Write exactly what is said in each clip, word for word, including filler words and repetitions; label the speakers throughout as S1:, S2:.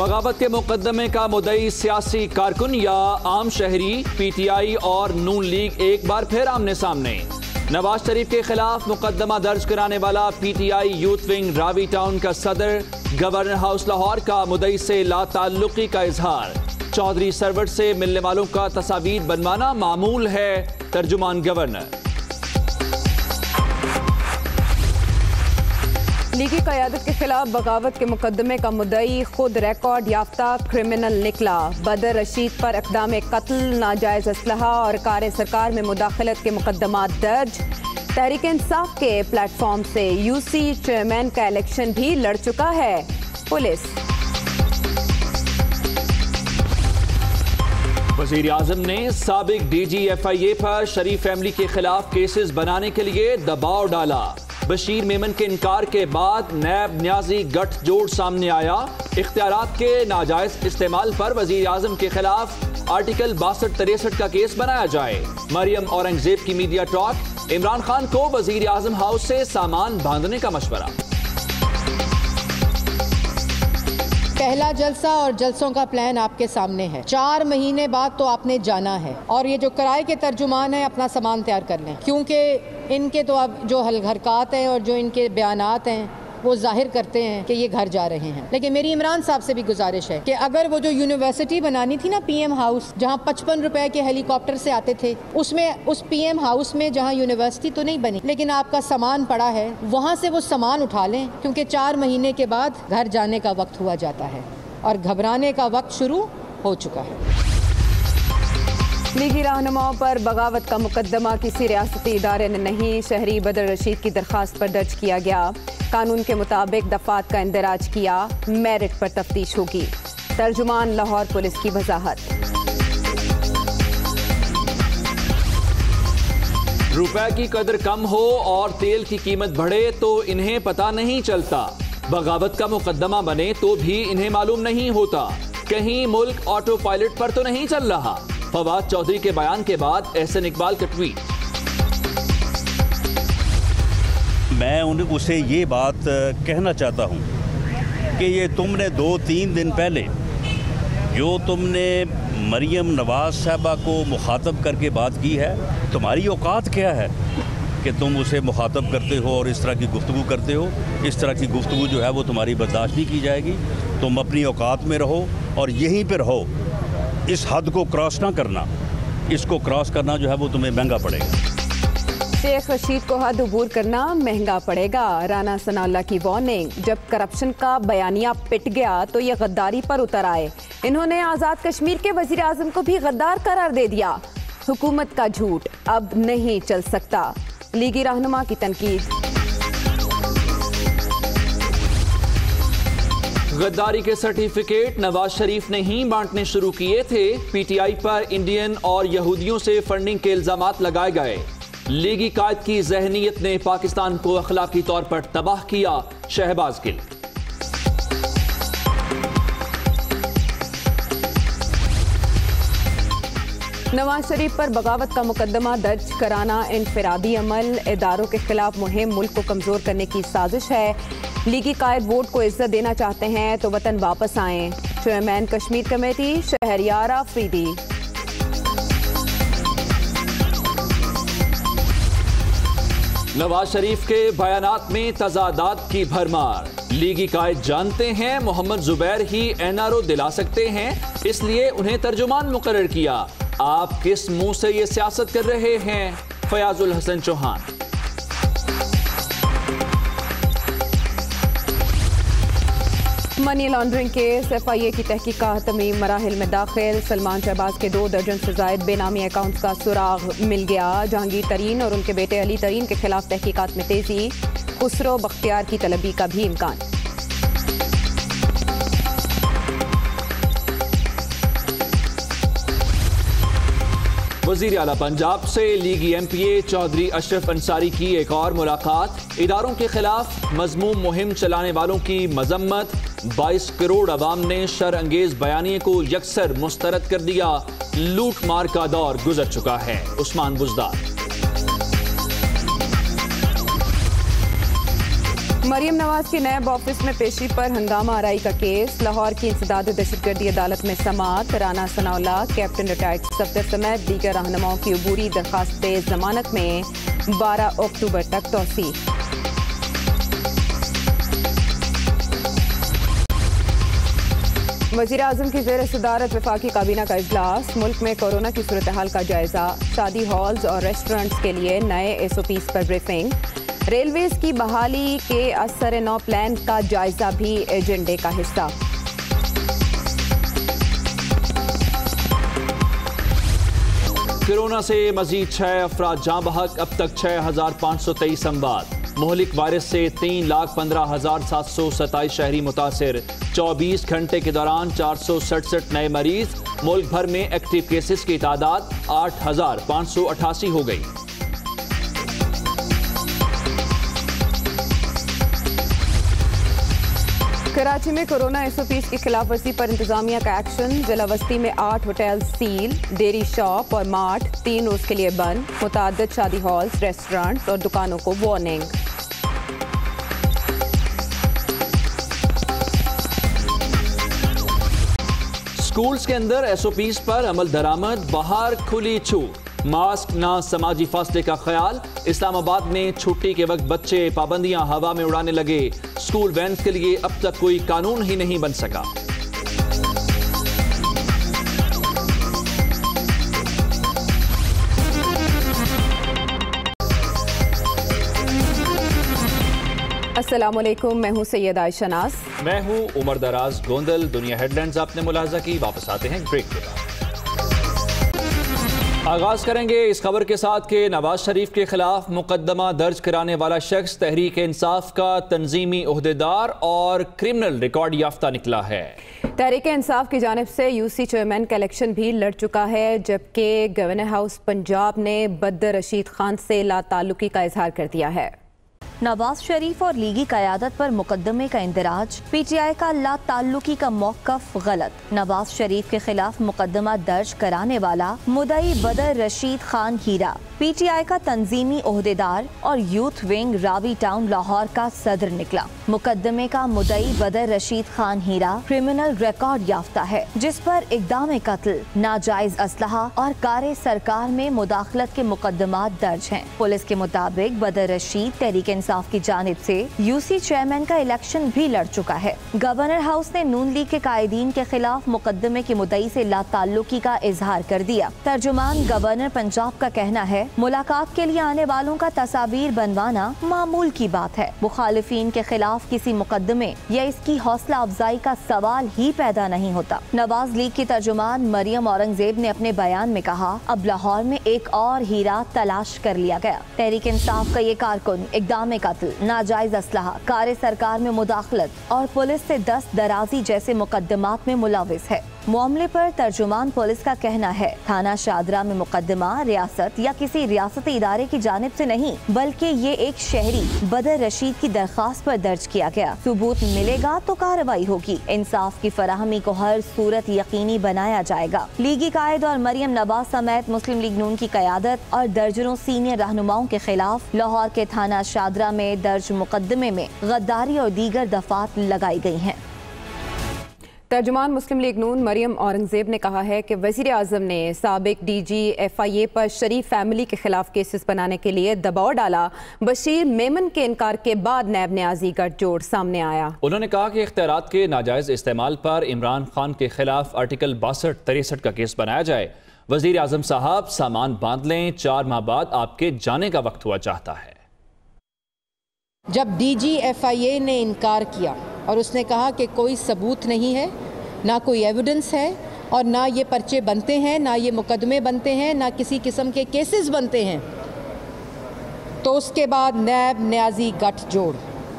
S1: बगावत के मुकदमे का मुद्दई सियासी कारकुन या आम शहरी, पीटीआई और नून लीग एक बार फिर आमने सामने। नवाज शरीफ के खिलाफ मुकदमा दर्ज कराने वाला PTI youth wing Ravi town का सदर गवर्नर हाउस लाहौर का मुद्दई से लाताल्लुकी का इजहार। चौधरी सरवर से मिलने वालों का तस्वीर बनवाना मामूल है, तर्जुमान गवर्नर।
S2: लीगी क़यादत के खिलाफ बगावत के मुकदमे का मुद्दई खुद रिकॉर्ड याफ्ता क्रिमिनल निकला। बदर रशीद पर इक़दाम कत्ल, नाजायज़ असलहा और कार सरकार में मुदाखलत के मुकदमात दर्ज। तहरीक इंसाफ के प्लेटफॉर्म से यूसी चेयरमैन का इलेक्शन भी लड़ चुका है पुलिस।
S1: वज़ीर आज़म ने साबिक डीजी एफ आई ए पर शरीफ फैमिली के खिलाफ केसेस बनाने के लिए दबाव डाला। बशीर मेमन के इनकार के बाद नैब न्याजी गठजोड़ सामने आया। इख्तियारात के नाजायज इस्तेमाल पर वज़ीर आज़म के खिलाफ आर्टिकल बासठ तिरसठ का केस बनाया जाए। मरियम औरंगजेब की मीडिया टॉक। इमरान खान को वज़ीर आज़म हाउस से सामान बांधने का मशवरा।
S3: पहला जलसा और जलसों का प्लान आपके सामने है। चार महीने बाद तो आपने जाना है और ये जो किराए के तर्जुमान है अपना सामान तैयार कर लें, क्योंकि इनके तो अब जो हरकत हैं और जो इनके बयानात हैं वो जाहिर करते हैं कि ये घर जा रहे हैं। लेकिन मेरी इमरान साहब से भी गुजारिश है कि अगर वो जो यूनिवर्सिटी बनानी थी ना पीएम हाउस, जहाँ पचपन रुपए के हेलीकॉप्टर से आते थे, उसमें उस पीएम हाउस में जहाँ यूनिवर्सिटी तो नहीं बनी लेकिन आपका सामान पड़ा है, वहाँ से वो सामान उठा लें, क्योंकि चार महीने के बाद घर जाने का वक्त हुआ जाता है और घबराने का वक्त शुरू हो चुका है।
S2: लीगी रहनुमाओं पर बगावत का मुकदमा किसी रियासती इदारे ने नहीं, शहरी बदर रशीद की दरखास्त पर दर्ज किया गया। कानून के मुताबिक दफात का इंदराज किया, मेरिट पर तफ्तीश होगी। तर्जुमान लाहौर पुलिस की वजाहत।
S1: रुपए की कदर कम हो और तेल की कीमत बढ़े तो इन्हें पता नहीं चलता। बगावत का मुकदमा बने तो भी इन्हें मालूम नहीं होता। कहीं मुल्क ऑटो पायलट पर तो नहीं चल रहा। फवाद चौधरी के बयान के बाद एहसन इकबाल का ट्वीट।
S4: मैं उन्हें उसे ये बात कहना चाहता हूँ कि ये तुमने दो तीन दिन पहले जो तुमने मरियम नवाज साहबा को मुखातब करके बात की है, तुम्हारी औकात क्या है कि तुम उसे मुखातब करते हो और इस तरह की गुफ्तगू करते हो। इस तरह की गुफ्तगू जो है वो तुम्हारी बर्दाश्त नहीं की जाएगी। तुम अपनी औकात में रहो और यहीं पर रहो। इस हद को क्रॉस ना करना, इसको क्रॉस करना जो है वो तुम्हें महंगा पड़ेगा।
S2: शेख रशीद को हद अबूर करना महंगा पड़ेगा। राना सनाउल्लाह की वार्निंग। जब करप्शन का बयानिया पिट गया तो ये गद्दारी पर उतर आए। इन्होंने आज़ाद कश्मीर के वज़ीर आज़म को भी गद्दार करार दे दिया। हुकूमत का झूठ अब नहीं चल सकता। लीगी रहनुमा की तनकीद।
S1: गद्दारी के सर्टिफिकेट नवाज शरीफ ने ही बांटने शुरू किए थे। पीटीआई पर इंडियन और यहूदियों से फंडिंग के इल्जामात लगाए गए। लीगी कायद की जहनीत ने पाकिस्तान को अखलाकी तौर पर तबाह किया। शहबाज गिल।
S2: नवाज शरीफ पर बगावत का मुकदमा दर्ज कराना इनफरादी अमल, इदारों के खिलाफ मुहिम मुल्क को कमजोर करने की साजिश है। लीगी कायद वोट को इज्जत देना चाहते हैं तो वतन वापस आएं। Chairman Kashmir committee Shehryar Afridi.
S1: नवाज शरीफ के बयानात में तजादात की भरमार। लीगी कायद जानते हैं मोहम्मद जुबैर ही एनआरओ दिला सकते हैं, इसलिए उन्हें तर्जुमान मुकर्रर किया। आप किस मुंह से ये सियासत कर रहे हैं? Fayyazul Hassan Chohan.
S2: Money laundering case, F I A की तहकीकात तमीम मराहिल में दाखिल। सलमान शहबाज के दो दर्जन से जायद बेनामी अकाउंट्स का सुराग मिल गया। जहांगीर तरीन और उनके बेटे अली तरीन के खिलाफ तहकीकात में तेजी। खुसरो बख्तियार की तलबी का भी इम्कान।
S1: वजीर आला पंजाब से लीगी M P A Chaudhry Ashraf Ansari की एक और मुलाकात। इदारों के खिलाफ मजमूम मुहिम चलाने वालों की मजम्मत। बाईस करोड़ अवाम ने शर अंगेज बयानिए को यकसर मुस्तरद कर दिया। लूट मार का दौर गुजर चुका है। उस्मान बुजदार।
S2: मरियम नवाज की नैब ऑफिस में पेशी पर हंगामा आराई का केस। लाहौर की इंसदाद दहशतगर्दी अदालत में समाअत। राना सनाउल्लाह, कैप्टन रिटायर्ड सफदर समेत दीगर रहनुमाओं की अबूरी दरखास्त जमानत में बारह अक्टूबर तक तौसी। वज़ीर आज़म की ज़ेर सदारत वफाकी काबीना का इजलास। मुल्क में कोरोना की सूरत हाल का जायजा। शादी हॉल्स और रेस्टोरेंट्स के लिए नए एस ओ पीज़ पर ब्रीफिंग। रेलवेज की बहाली के असर नौ प्लान का जायजा भी एजेंडे का हिस्सा।
S1: कोरोना से मजीद छह अफराद जाँ बहक। अब तक छह हजार पाँच सौ तेईस अमवात। मोहलिक वायरस से तीन लाख पंद्रह हजार सात सौ सत्ताईस शहरी मुतासिर। चौबीस घंटे के दौरान चार सौ सड़सठ नए मरीज। मुल्क भर में एक्टिव केसेस की तादाद आठ हजार पाँच सौ अठासी हो गई।
S2: कराची में कोरोना एस ओ पीज़ की खिलाफ वर्जी पर इंतजामिया का एक्शन। जिला बस्ती में आठ होटल सील, डेयरी शॉप और मार्ट तीन रोज के लिए बंद। मुताद्दिद शादी हॉल्स, रेस्टोरेंट और दुकानों को वार्निंग।
S1: स्कूल्स के अंदर एस ओ पीज़ पर अमल दरामद। बाहर खुली छूट। मास्क ना समाजी फासले का ख्याल। इस्लामाबाद में छुट्टी के वक्त बच्चे पाबंदियां हवा में उड़ाने लगे। स्कूल वैन के लिए अब तक कोई कानून ही नहीं बन सका।
S2: अस्सलामुअलैकुम, मैं हूं सैयद आयशा नाज।
S1: मैं हूं उमर दराज गोंदल। दुनिया हेडलाइंस आपने मुलाजा की। वापस आते हैं ब्रेक के बाद। आगाज करेंगे इस खबर के साथ कि नवाज शरीफ के खिलाफ मुकदमा दर्ज कराने वाला शख्स तहरीक इंसाफ का तंजीमी ओहदेदार और क्रिमिनल रिकॉर्ड याफ्ता निकला है।
S2: तहरीक इंसाफ की जानिब से यूसी चेयरमैन का इलेक्शन भी लड़ चुका है, जबकि गवर्नर हाउस पंजाब ने बदर रशीद खान से लाताल्लुकी का इजहार कर दिया है।
S5: नवाज शरीफ और लीगी क़यादत पर मुकदमे का इंदराज। पीटीआई का ला ताल्लुकी का मौक़िफ़ गलत। नवाज शरीफ के खिलाफ मुकदमा दर्ज कराने वाला मुदई बदर रशीद खान हीरा पीटीआई का तंजीमी ओहदेदार और youth wing Ravi town Lahore का सदर निकला। मुकदमे का मुदई बदर रशीद खान हीरा क्रिमिनल रिकॉर्ड याफ्ता है, जिस पर इक़दाम कत्ल, नाजायज असलहा और कारे सरकार में मुदाखलत के मुकदमात दर्ज हैं। पुलिस के मुताबिक बदर रशीद तहरीक इंसाफ की जानिब से यूसी चेयरमैन का इलेक्शन भी लड़ चुका है। गवर्नर हाउस ने नून लीग के कायदीन के खिलाफ मुकदमे के मुदई से लाताल्लुकी का इजहार कर दिया। तर्जुमान गवर्नर पंजाब का कहना है, मुलाकात के लिए आने वालों का तस्वीर बनवाना मामूल की बात है। मुखालिफिन के खिलाफ किसी मुकदमे या इसकी हौसला अफजाई का सवाल ही पैदा नहीं होता। नवाज लीग की तर्जुमान मरियम औरंगजेब ने अपने बयान में कहा, अब लाहौर में एक और हीरा तलाश कर लिया गया। तहरीक इंसाफ का ये कारकुन इक़दाम कत्ल, नाजायज असलहा, कारे सरकार में मुदाखलत और पुलिस से दस्त दराजी जैसे मुकदमात में मुलविस है। मामले पर तर्जुमान पुलिस का कहना है, थाना शादरा में मुकदमा रियासत या किसी रियासती इदारे की जानिब से नहीं, बल्कि ये एक शहरी बदर रशीद की दरखास्त पर दर्ज किया गया। सबूत मिलेगा तो कार्रवाई होगी। इंसाफ की फराहमी को हर सूरत यकीनी बनाया जाएगा। लीगी कायद और मरियम नवाज समेत मुस्लिम लीग नून की क़यादत और दर्जनों सीनियर रहनुमाओं के खिलाफ लाहौर के थाना शादरा में दर्ज मुकदमे में गद्दारी और दीगर दफात लगाई गई हैं।
S2: तर्जुमान मुस्लिम लीग नून मरियम औरंगजेब ने कहा है कि वज़ीर आज़म ने साबिक डी जी एफ आई ए पर शरीफ फैमिली के खिलाफ केसेस बनाने के लिए दबाव डाला। बशीर मेमन के इनकार के बाद नैब न्याजी गठजोड़ सामने आया।
S1: उन्होंने कहा कि इख्तियारात के नाजायज इस्तेमाल पर इमरान खान के खिलाफ आर्टिकल बासठ तिरसठ का केस बनाया जाए। वज़ीर आज़म साहब सामान बांध लें, चार माह बाद आपके जाने का वक्त हुआ चाहता है।
S3: जब डी जी एफ आई ए ने इनकार किया और उसने कहा कि कोई सबूत नहीं है, ना कोई एविडेंस है और ना ये पर्चे बनते हैं, ना ये मुकदमे बनते हैं, ना किसी किस्म के केसेस बनते हैं, तो उसके बाद नैब न्याजी गठजोड़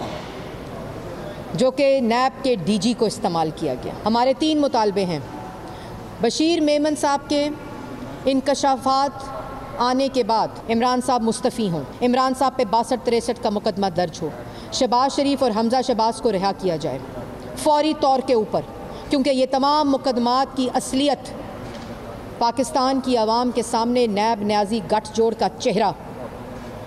S3: जो कि नैब के डी जी को इस्तेमाल किया गया। हमारे तीन मुतालबे हैं। बशीर मेमन साहब के इंकशाफात आने के बाद इमरान साहब मुस्तफ़ी हों, इमरान साहब पे बासठ तिरसठ का मुकदमा दर्ज हो, शहबाज शरीफ और हमजा शहबाज को रिहा किया जाए फौरी तौर के ऊपर, क्योंकि ये तमाम मुकदमात की असलियत पाकिस्तान की आवाम के सामने नैब न्याजी गठजोड़ का चेहरा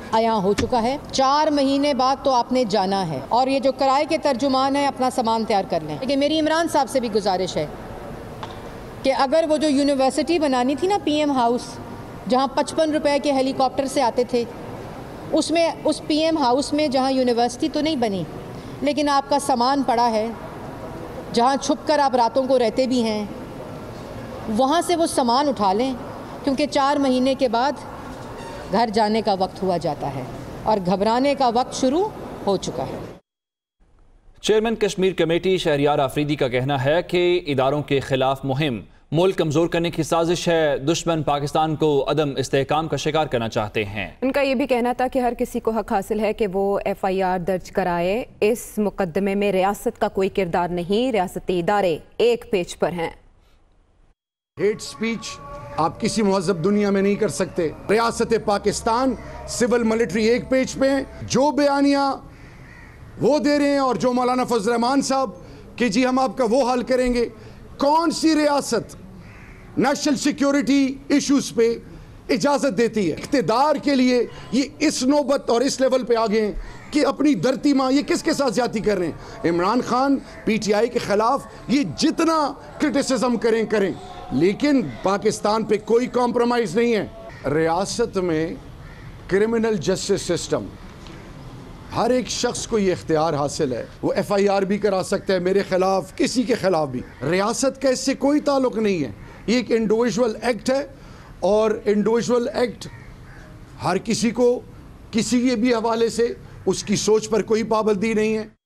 S3: आया हो चुका है। चार महीने बाद तो आपने जाना है और ये जो किराए के तर्जुमान है अपना सामान तैयार कर लें। लेकिन मेरी इमरान साहब से भी गुजारिश है कि अगर वो जो यूनिवर्सिटी बनानी थी ना, पीएम हाउस, जहाँ पचपन रुपए के हेलीकॉप्टर से आते थे, उसमें उस पीएम हाउस में जहाँ यूनिवर्सिटी तो नहीं बनी, लेकिन आपका सामान पड़ा है, जहाँ छुप कर आप रातों को रहते भी हैं, वहाँ से वो सामान उठा लें, क्योंकि चार महीने के बाद घर जाने का वक्त हुआ जाता है और घबराने का वक्त शुरू हो चुका है।
S1: चेयरमैन कश्मीर कमेटी शहरियार आफरीदी का कहना है कि इदारों के खिलाफ मुहिम मुल्क कमज़ोर करने की साजिश है। दुश्मन पाकिस्तान को अदम इस्तेहकाम का शिकार करना चाहते हैं।
S2: उनका ये भी कहना था कि हर किसी को हक हासिल है कि वो एफ आई आर दर्ज कराए। इस मुकदमे में रियासत का कोई किरदार नहीं, रियासती इदारे एक पेज पर हैं।
S6: हेट स्पीच आप किसी महज़ब दुनिया में नहीं कर सकते। रियासत पाकिस्तान सिविल मिलिट्री एक पेज पे हैं। जो बयानियाँ वो दे रहे हैं और जो मौलाना फजल रहमान साहब कि जी हम आपका वो हल करेंगे, कौन सी रियासत नेशनल सिक्योरिटी इश्यूज पे इजाज़त देती है? इख्तिदार के लिए ये इस नौबत और इस लेवल पे आ गए हैं कि अपनी धरती माँ ये किसके साथ ज्यादती कर रहे हैं। इमरान खान पीटीआई के खिलाफ ये जितना क्रिटिसिज्म करें करें, लेकिन पाकिस्तान पे कोई कॉम्प्रोमाइज़ नहीं है। रियासत में क्रिमिनल जस्टिस सिस्टम, हर एक शख्स को ये इख्तियार हासिल है, वो एफ आई आर भी करा सकता है मेरे खिलाफ, किसी के खिलाफ भी। रियासत का इससे कोई ताल्लुक नहीं है, ये एक इंडिविजुअल एक्ट है और इंडिविजुअल एक्ट हर किसी को किसी के भी हवाले से उसकी सोच पर कोई पाबंदी नहीं है।